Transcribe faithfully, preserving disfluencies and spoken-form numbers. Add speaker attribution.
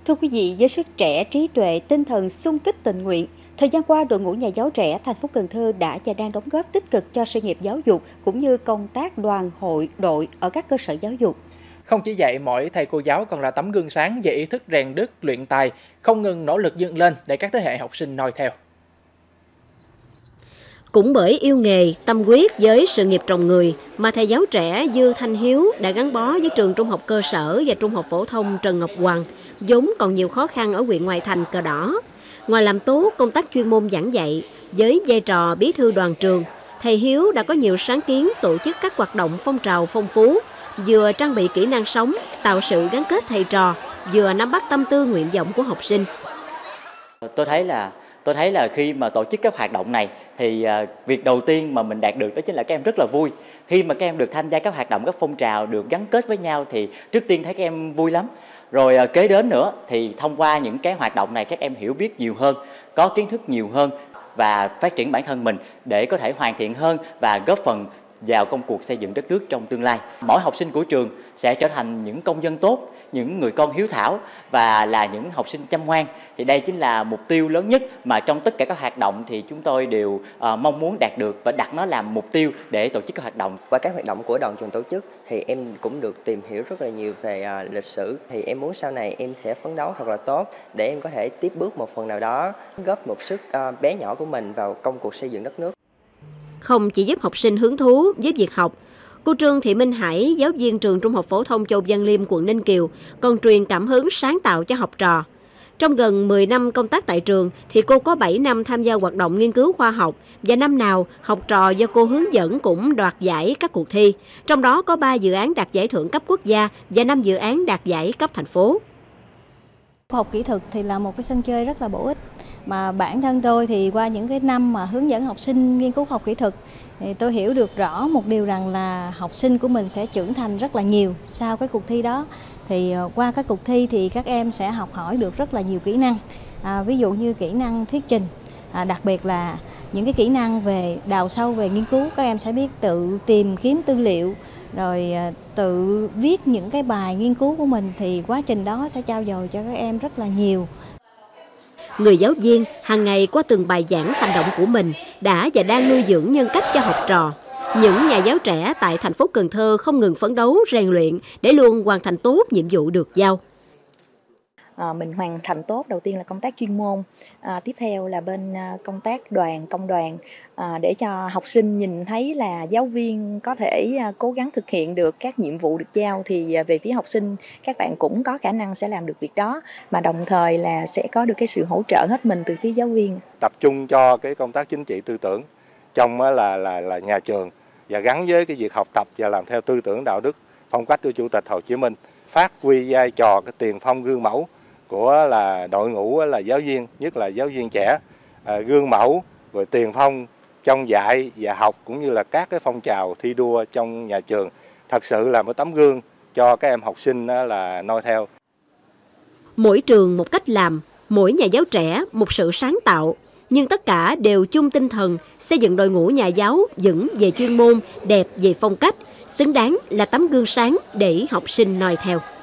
Speaker 1: Thưa quý vị, với sức trẻ, trí tuệ, tinh thần xung kích tình nguyện, thời gian qua, đội ngũ nhà giáo trẻ thành phố Cần Thơ đã và đang đóng góp tích cực cho sự nghiệp giáo dục cũng như công tác đoàn hội, đội ở các cơ sở giáo dục.
Speaker 2: Không chỉ vậy, mỗi thầy cô giáo còn là tấm gương sáng về ý thức rèn đức, luyện tài, không ngừng nỗ lực vươn lên để các thế hệ học sinh noi theo.
Speaker 3: Cũng bởi yêu nghề, tâm huyết với sự nghiệp trồng người mà thầy giáo trẻ Dương Thanh Hiếu đã gắn bó với trường trung học cơ sở và trung học phổ thông Trần Ngọc Hoàng, vốn còn nhiều khó khăn ở huyện ngoại thành Cờ Đỏ. Ngoài làm tốt công tác chuyên môn giảng dạy, với vai trò bí thư đoàn trường, thầy Hiếu đã có nhiều sáng kiến tổ chức các hoạt động phong trào phong phú, vừa trang bị kỹ năng sống, tạo sự gắn kết thầy trò, vừa nắm bắt tâm tư nguyện vọng của học sinh.
Speaker 4: Tôi thấy là tôi thấy là khi mà tổ chức các hoạt động này thì uh, việc đầu tiên mà mình đạt được đó chính là các em rất là vui. Khi mà các em được tham gia các hoạt động, các phong trào được gắn kết với nhau thì trước tiên thấy các em vui lắm. Rồi uh, kế đến nữa thì thông qua những cái hoạt động này các em hiểu biết nhiều hơn, có kiến thức nhiều hơn và phát triển bản thân mình để có thể hoàn thiện hơn và góp phần vào công cuộc xây dựng đất nước trong tương lai. Mỗi học sinh của trường sẽ trở thành những công dân tốt, những người con hiếu thảo và là những học sinh chăm ngoan. Thì đây chính là mục tiêu lớn nhất mà trong tất cả các hoạt động thì chúng tôi đều uh, mong muốn đạt được và đặt nó làm mục tiêu để tổ chức các hoạt động.
Speaker 5: Qua các hoạt động của đoàn trường tổ chức thì em cũng được tìm hiểu rất là nhiều về uh, lịch sử. Thì em muốn sau này em sẽ phấn đấu thật là tốt để em có thể tiếp bước một phần nào đó, góp một sức uh, bé nhỏ của mình vào công cuộc xây dựng đất nước.
Speaker 3: Không chỉ giúp học sinh hứng thú với việc học, cô Trương Thị Minh Hải, giáo viên trường trung học phổ thông Châu Văn Liêm, quận Ninh Kiều, còn truyền cảm hứng sáng tạo cho học trò. Trong gần mười năm công tác tại trường, thì cô có bảy năm tham gia hoạt động nghiên cứu khoa học và năm nào học trò do cô hướng dẫn cũng đoạt giải các cuộc thi. Trong đó có ba dự án đạt giải thưởng cấp quốc gia và năm dự án đạt giải cấp thành phố.
Speaker 6: Khoa học kỹ thuật thì là một cái sân chơi rất là bổ ích. Mà bản thân tôi thì qua những cái năm mà hướng dẫn học sinh nghiên cứu khoa học kỹ thuật thì tôi hiểu được rõ một điều rằng là học sinh của mình sẽ trưởng thành rất là nhiều sau cái cuộc thi đó. Thì qua các cuộc thi thì các em sẽ học hỏi được rất là nhiều kỹ năng, à, ví dụ như kỹ năng thuyết trình, à, đặc biệt là những cái kỹ năng về đào sâu về nghiên cứu. Các em sẽ biết tự tìm kiếm tư liệu, rồi tự viết những cái bài nghiên cứu của mình, thì quá trình đó sẽ trau dồi cho các em rất là nhiều.
Speaker 3: Người giáo viên hàng ngày qua từng bài giảng hành động của mình đã và đang nuôi dưỡng nhân cách cho học trò. Những nhà giáo trẻ tại thành phố Cần Thơ không ngừng phấn đấu, rèn luyện để luôn hoàn thành tốt nhiệm vụ được giao.
Speaker 7: À, mình hoàn thành tốt đầu tiên là công tác chuyên môn, à, tiếp theo là bên à, công tác đoàn, công đoàn, à, để cho học sinh nhìn thấy là giáo viên có thể à, cố gắng thực hiện được các nhiệm vụ được giao, thì à, về phía học sinh các bạn cũng có khả năng sẽ làm được việc đó, mà đồng thời là sẽ có được cái sự hỗ trợ hết mình từ phía giáo viên.
Speaker 8: Tập trung cho cái công tác chính trị tư tưởng trong là là là nhà trường và gắn với cái việc học tập và làm theo tư tưởng đạo đức phong cách của Chủ tịch Hồ Chí Minh, phát huy vai trò cái tiền phong gương mẫu của là đội ngũ là giáo viên, nhất là giáo viên trẻ, à, gương mẫu rồi tiền phong trong dạy và học cũng như là các cái phong trào thi đua trong nhà trường, thật sự là một tấm gương cho các em học sinh là noi theo.
Speaker 3: Mỗi trường một cách làm, mỗi nhà giáo trẻ một sự sáng tạo, nhưng tất cả đều chung tinh thần xây dựng đội ngũ nhà giáo vững về chuyên môn, đẹp về phong cách, xứng đáng là tấm gương sáng để học sinh noi theo.